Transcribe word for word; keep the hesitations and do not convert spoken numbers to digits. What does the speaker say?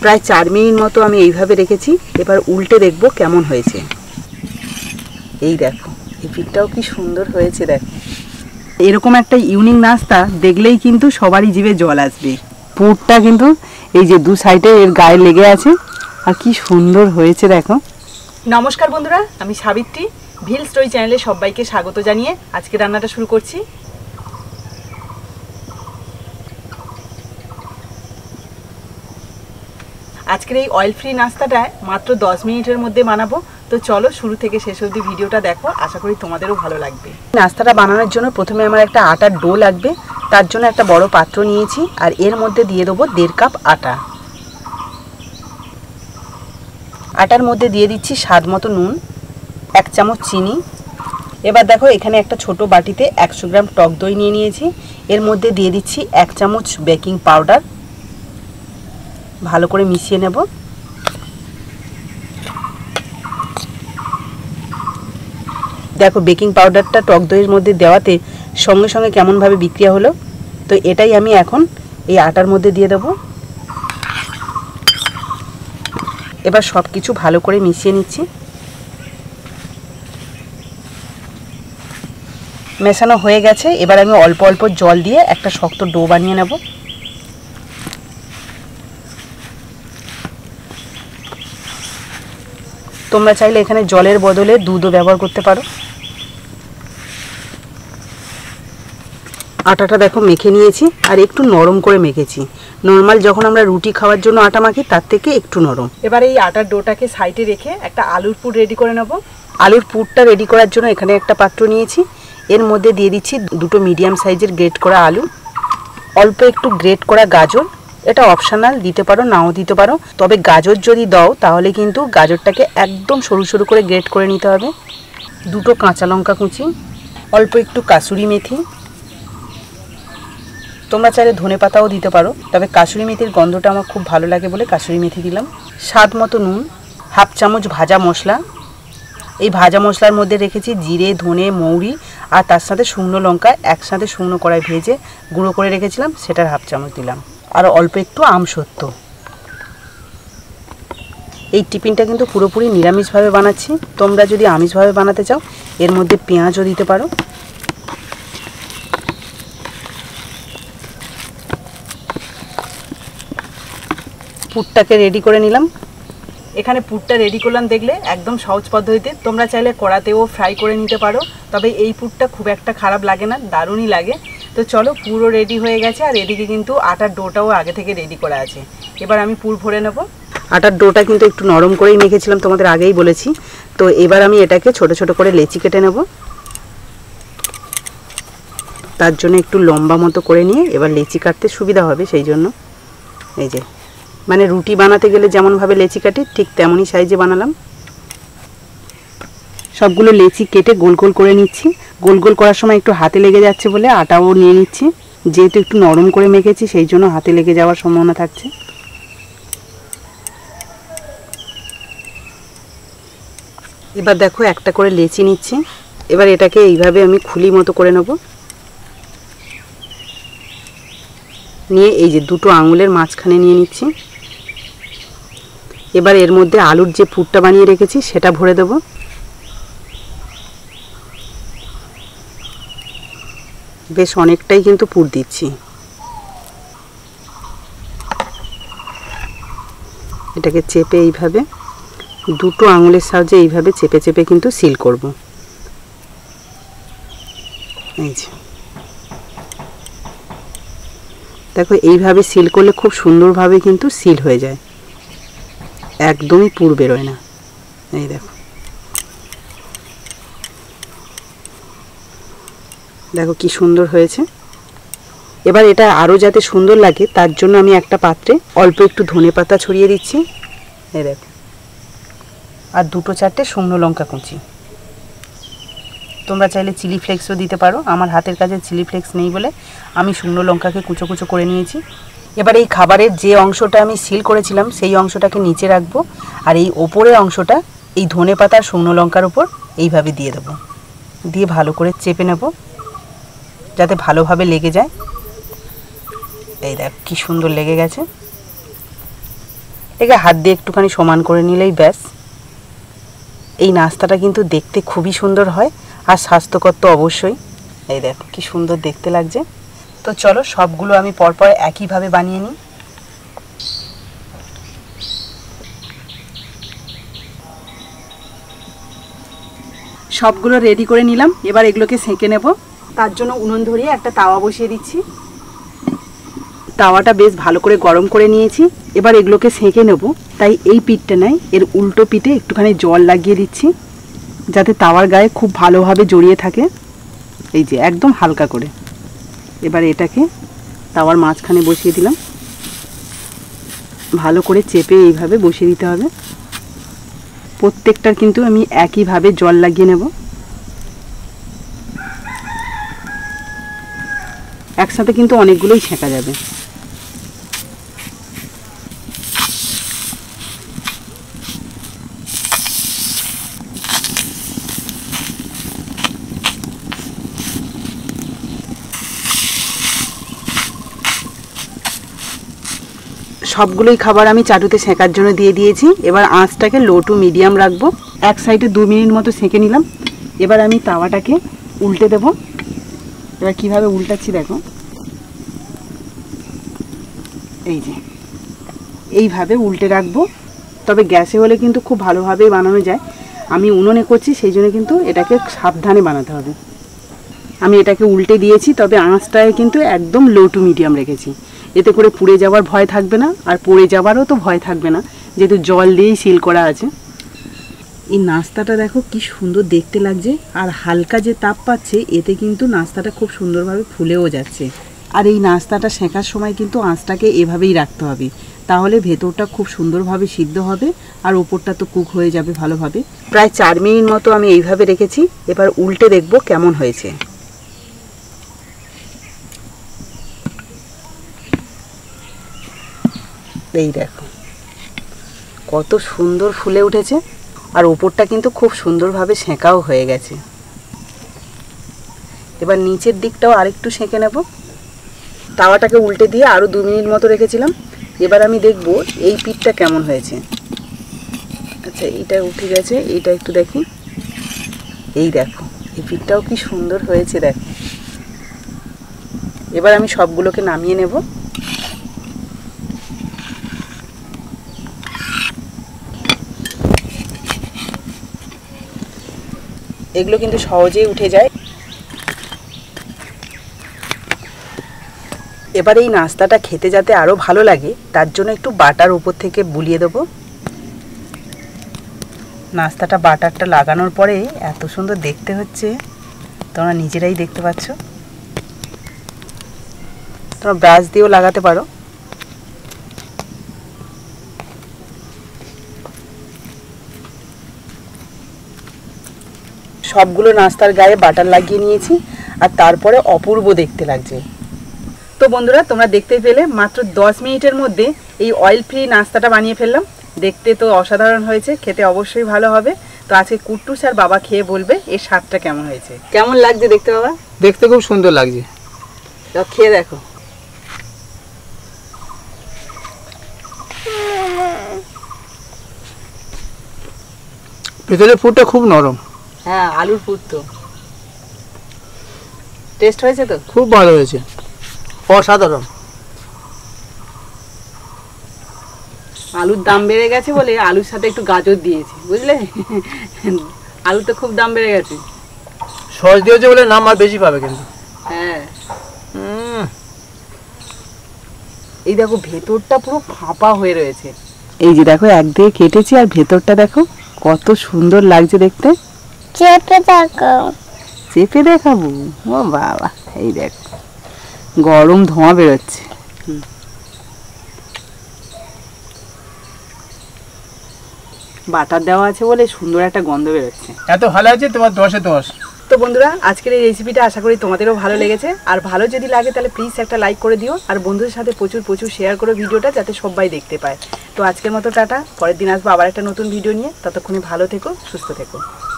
প্রায় চার মিনিট মতো আমি এইভাবে রেখেছি। এবার উল্টে দেখব কেমন হয়েছে। এই দেখো, এই পিঠটাও কি সুন্দর হয়েছে। দেখো, এরকম একটা ইউনিক নাস্তা দেখলেই কিন্তু সবারই জিভে জল আসবে। পুরটা কিন্তু এই যে দু সাইডে এর গায়ে লেগে আছে, আর কি সুন্দর হয়েছে দেখো। নমস্কার বন্ধুরা, আমি সাবিত্রী, ভিল স্টোরি চ্যানেলে সবাইকে স্বাগত জানিয়ে আজকে রান্নাটা শুরু করছি। আজকের এই অয়েল ফ্রি নাস্তাটা মাত্র দশ মিনিটের মধ্যে বানাবো। তো চলো শুরু থেকে শেষ অবধি ভিডিওটা দেখো, আশা করি তোমাদেরও ভালো লাগবে। নাস্তাটা বানানোর জন্য প্রথমে আমার একটা আটার ডো লাগবে। তার জন্য একটা বড় পাত্র নিয়েছি, আর এর মধ্যে দিয়ে দেবো দেড় কাপ আটা। আটার মধ্যে দিয়ে দিচ্ছি স্বাদ মতো নুন, এক চামচ চিনি। এবার দেখো, এখানে একটা ছোট বাটিতে একশো গ্রাম টক দই নিয়ে নিয়েছি। এর মধ্যে দিয়ে দিচ্ছি এক চামচ বেকিং পাউডার। ভালো করে মিশিয়ে নেব। দেখো, বেকিং পাউডারটা টক দইয়ের মধ্যে দেওয়াতে সঙ্গে সঙ্গে কেমনভাবে বিক্রিয়া হলো। তো এটাই আমি এখন এই আটার মধ্যে দিয়ে দেব। এবার সব কিছু ভালো করে মিশিয়ে নিচ্ছি। মেশানো হয়ে গেছে। এবার আমি অল্প অল্প জল দিয়ে একটা শক্ত ডো বানিয়ে নেব। তোমরা চাইলে এখানে জলের বদলে দুধও ব্যবহার করতে পারো। আটাটা দেখো মেখে নিয়েছি, আর একটু নরম করে মেখেছি। নর্মাল যখন আমরা রুটি খাওয়ার জন্য আটা মাখি তার থেকে একটু নরম। এবার এই আটার ডোটাকে সাইডে রেখে একটা আলুর পুর রেডি করে নেব। আলুর পুরটা রেডি করার জন্য এখানে একটা পাত্র নিয়েছি। এর মধ্যে দিয়ে দিচ্ছি দুটো মিডিয়াম সাইজের গ্রেট করা আলু, অল্প একটু গ্রেট করা গাজর। এটা অপশনাল, দিতে পারো নাও দিতে পারো। তবে গাজর যদি দাও তাহলে কিন্তু গাজরটাকে একদম সরু সরু করে গ্রেট করে নিতে হবে। দুটো কাঁচা লঙ্কা কুচি, অল্প একটু কাসুরি মেথি। তোমরা চাইলে ধনে পাতাও দিতে পারো, তবে কাসুরি মেথির গন্ধটা আমার খুব ভালো লাগে বলে কাসুরি মেথি দিলাম। স্বাদ মতো নুন, হাফ চামচ ভাজা মশলা। এই ভাজা মশলার মধ্যে রেখেছি জিরে, ধনে, মৌরি, আর তার সাথে শুকনো লঙ্কা একসাথে শুকনো কড়াই ভেজে গুঁড়ো করে রেখেছিলাম, সেটার হাফ চামচ দিলাম। আর অল্প একটু আমসত্ব। এই টিফিনটা কিন্তু পুরোপুরি নিরামিষভাবে বানাচ্ছি। তোমরা যদি আমিষভাবে বানাতে চাও এর মধ্যে পেঁয়াজও দিতে পারো। পুরটাকে রেডি করে নিলাম। এখানে পুরটা রেডি করলাম দেখলে একদম সহজ পদ্ধতিতে। তোমরা চাইলে কড়াতেও ফ্রাই করে নিতে পারো, তবে এই পুরটা খুব একটা খারাপ লাগে না, দারুণই লাগে। তো চলো, পুরো রেডি হয়ে গেছে, আর এদিকে কিন্তু আটার ডোটাও আগে থেকে রেডি করা আছে। এবার আমি পুর ভরে নেব। আটার ডোটা কিন্তু একটু নরম করেই মেখেছিলাম, তোমাদের আগেই বলেছি। তো এবার আমি এটাকে ছোট ছোট করে লেচি কেটে নেব। তার জন্য একটু লম্বা মতো করে নিয়ে এবার লেচি কাটতে সুবিধা হবে, সেই জন্য এই যে মানে রুটি বানাতে গেলে যেমনভাবে লেচি কাটি ঠিক তেমনই সাইজে বানালাম। সবগুলো লেচি কেটে গোল গোল করে নিচ্ছি। গোল গোল করার সময় একটু হাতে লেগে যাচ্ছে বলে আটাও নিয়ে নিচ্ছি। যেহেতু একটু নরম করে মেখেছি সেই জন্য হাতে লেগে যাওয়ার সম্ভাবনা থাকছে। এবার দেখো, একটা করে লেচি নিচ্ছি। এবার এটাকে এইভাবে আমি খুলি মতো করে নেব। নিয়ে এই যে দুটো আঙুলের মাঝখানে নিয়ে নিচ্ছি। এবার এর মধ্যে আলুর যে পুরটা বানিয়ে রেখেছি সেটা ভরে দেব। বেশ অনেকটাই কিন্তু পুর দিচ্ছি। এটাকে চেপে এইভাবে দুটো আঙুলের সাহায্যে এইভাবে চেপে চেপে কিন্তু সিল করব। এই যে দেখো, এইভাবে সিল করলে খুব সুন্দরভাবে কিন্তু সিল হয়ে যায়, একদমই পুর বেরোয় না। এই দেখো, দেখো কি সুন্দর হয়েছে। এবার এটা আরও যাতে সুন্দর লাগে তার জন্য আমি একটা পাত্রে অল্প একটু ধনে পাতা ছড়িয়ে দিচ্ছি। এই দেখো, আর দুটো চারটে শুকনো লঙ্কা কুচি। তোমরা চাইলে চিলি ফ্লেক্সও দিতে পারো। আমার হাতের কাছে চিলি ফ্লেক্স নেই বলে আমি শুকনো লঙ্কাকে কুচো কুচো করে নিয়েছি। এবার এই খাবারের যে অংশটা আমি সিল করেছিলাম সেই অংশটাকে নিচে রাখবো, আর এই ওপরের অংশটা এই ধনে পাতার শুকনো লঙ্কার উপর এইভাবে দিয়ে দেবো। দিয়ে ভালো করে চেপে নেব যাতে ভালোভাবে লেগে যায়। এই দেখ কি সুন্দর লেগে গেছে। একে হাত দিয়ে একটুখানি সমান করে নিলেই ব্যাস। এই নাস্তাটা কিন্তু দেখতে খুবই সুন্দর হয় আর স্বাস্থ্যকর তো অবশ্যই। এই দেখো কি সুন্দর দেখতে লাগছে। তো চলো সবগুলো আমি পরপর একইভাবে বানিয়ে নিই। সবগুলো রেডি করে নিলাম, এবার এগুলোকে সেঁকে নেব। তার জন্য উনুন ধরিয়ে একটা তাওয়া বসিয়ে দিচ্ছি। তাওয়াটা বেশ ভালো করে গরম করে নিয়েছি, এবার এগুলোকে সেঁকে নেব। তাই এই পিঠটা নয়, এর উল্টো পিঠে একটুখানি জল লাগিয়ে দিচ্ছি যাতে তাওয়ার গায়ে খুব ভালোভাবে জড়িয়ে থাকে। এই যে একদম হালকা করে। এবার এটাকে তাওয়ার মাঝখানে বসিয়ে দিলাম, ভালো করে চেপে এইভাবে বসিয়ে দিতে হবে। প্রত্যেকটার কিন্তু আমি একইভাবে জল লাগিয়ে নেব। একসাথে কিন্তু অনেকগুলোই ছেঁকা যাবে। সবগুলোই খাবার আমি চাটুতে সেঁকার জন্য দিয়ে দিয়েছি। এবার আঁচটাকে লো টু মিডিয়াম রাখবো। এক সাইডে দু মিনিট মতো সেঁকে নিলাম। এবার আমি তাওয়াটাকে উল্টে দেব। এবার কিভাবে উল্টাচ্ছি দেখো, এই যে এইভাবে উল্টে রাখবো। তবে গ্যাসে হলে কিন্তু খুব ভালোভাবেই বানানো যায়। আমি উনুনে করছি সেই জন্য কিন্তু এটাকে সাবধানে বানাতে হবে। আমি এটাকে উল্টে দিয়েছি, তবে আঁচটায় কিন্তু একদম লো টু মিডিয়াম রেখেছি। এতে করে পুড়ে যাওয়ার ভয় থাকবে না, আর পড়ে যাওয়ারও তো ভয় থাকবে না, যেহেতু জল দিয়েই সিল করা আছে। এই নাস্তাটা দেখো কি সুন্দর দেখতে লাগছে, আর হালকা যে তাপ পাচ্ছে এতে কিন্তু নাস্তাটা খুব সুন্দরভাবে ফুলেও যাচ্ছে। আর এই নাস্তাটা সেঁকার সময় কিন্তু আঁচটাকে এভাবেই রাখতে হবে, তাহলে ভেতরটা খুব সুন্দরভাবে সিদ্ধ হবে আর ওপরটা তো কুক হয়ে যাবে ভালোভাবে। প্রায় চার মিনিট মতো আমি এইভাবে রেখেছি। এবার উল্টে দেখবো কেমন হয়েছে। এই দেখো কত সুন্দর ফুলে উঠেছে, আর ওপরটা কিন্তু খুব সুন্দরভাবে সেঁকাও হয়ে গেছে। এবার নিচের দিকটাও আরেকটু সেঁকে নেব। তাওয়াটাকে উল্টে দিয়ে আরও দু মিনিট মতো রেখেছিলাম। এবার আমি দেখব এই পিঠটা কেমন হয়েছে। আচ্ছা এইটা উঠে গেছে, এইটা একটু দেখি। এই দেখো এই পিঠটাও কি সুন্দর হয়েছে দেখো। এবার আমি সবগুলোকে নামিয়ে নেব। এগুলো কিন্তু সহজেই উঠে যায়। এবার এই নাস্তাটা খেতে যাতে আরও ভালো লাগে তার জন্য একটু বাটার উপর থেকে বুলিয়ে দেবো। নাস্তাটা বাটারটা লাগানোর পরে এত সুন্দর দেখতে হচ্ছে, তোমরা নিজেরাই দেখতে পাচ্ছ। তোমরা ব্রাশ দিয়েও লাগাতে পারো। সবগুলো নাস্তার গায়ে বাটার লাগিয়ে নিয়েছি, আর তারপরে অপূর্ব দেখতে লাগছে। তো বন্ধুরা তোমরা দেখতে পেলে মাত্র দশ মিনিটের মধ্যে এই অয়েল ফ্রি নাস্তাটা বানিয়ে ফেললাম। দেখতে তো অসাধারণ হয়েছে, খেতে অবশ্যই ভালো হবে। তো আজকে কুট্টুস আর বাবা খেয়ে বলবে এর স্বাদটা কেমন হয়েছে। কেমন লাগছে দেখতে বাবা? দেখতে খুব সুন্দর লাগছে। তো খেয়ে দেখো। ভেতরের পুরটা খুব নরম। হ্যাঁ আলুর পুর তো টেস্ট হয়েছে তো খুব ভালো হয়েছে, অসাধারণ। আলুর দাম বেড়ে গেছে বলে আলুর সাথে একটু গাজর দিয়েছি, বুঝলে। আলু তো খুব দাম বেড়ে গেছে। সস দিয়েছে বলে নাম আর বেশি পাবে কিন্তু। হ্যাঁ এই দেখো ভেতরটা পুরো ফাঁপা হয়ে রয়েছে। এই যে দেখো একদিকে কেটেছি আর ভেতরটা দেখো কত সুন্দর লাগছে দেখতে। চেপে দেখো। চেপে দেখাবো? ও বাবা, এই দেখো গরম ধোঁয়া বেরোচ্ছে। বাটার দেওয়া আছে বলে সুন্দর একটা গন্ধ বেরোচ্ছে। এত ভালো আছে তোমার দশে দশ। তো বন্ধুরা আজকের এই রেসিপিটা আশা করি তোমাদেরও ভালো লেগেছে। আর ভালো যদি লাগে তাহলে প্লিজ একটা লাইক করে দিও, আর বন্ধুদের সাথে প্রচুর প্রচুর শেয়ার করো ভিডিওটা, যাতে সবাই দেখতে পায়। তো আজকের মতো টাটা, পরের দিন আসবো আবার একটা নতুন ভিডিও নিয়ে। ততক্ষণে ভালো থেকো, সুস্থ থেকো।